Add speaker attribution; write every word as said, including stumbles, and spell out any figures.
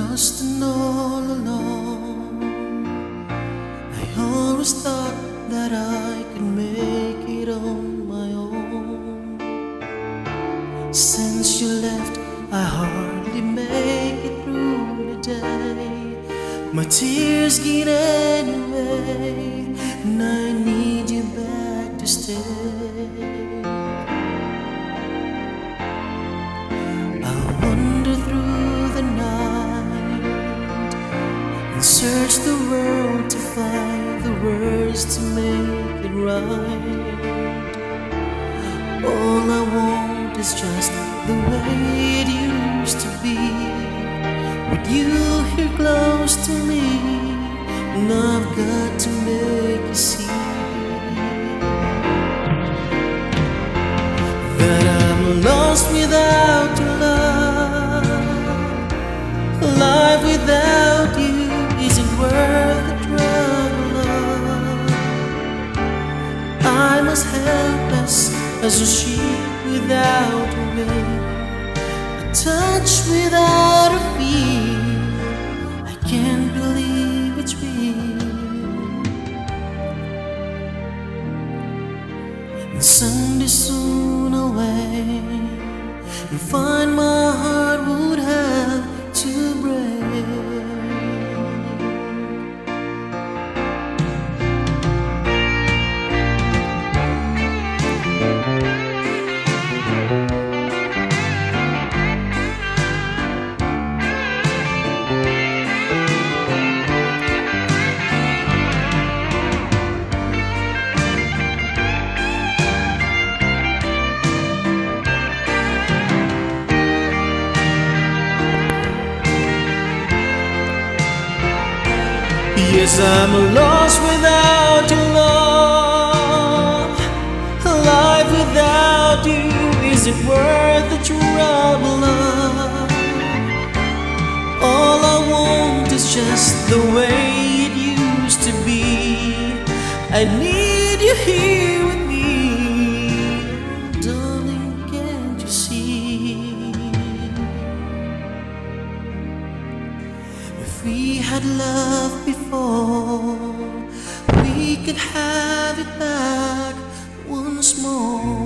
Speaker 1: lost and all alone. I always thought that I could make it on my own. Since you left, I hardly make it through the day. My tears get anyway, and I need you back to stay. I wander through the night and search the world to find the words to make it right. All I want is just the way it used to be, with you here close to me, and I've got to make you see that I'm lost without your love. Life without you isn't worth the trouble. I'm as helpless as a sheep without a will, a touch without a feel. I can't believe it's real. And someday soon I'll wake and find my heart would have to break. Yes, I'm lost without your love. Life without you isn't worth the trouble. All I want is just the way it used to be. I need you here with me, darling, can't you see? If we had love before, we could have it back once more.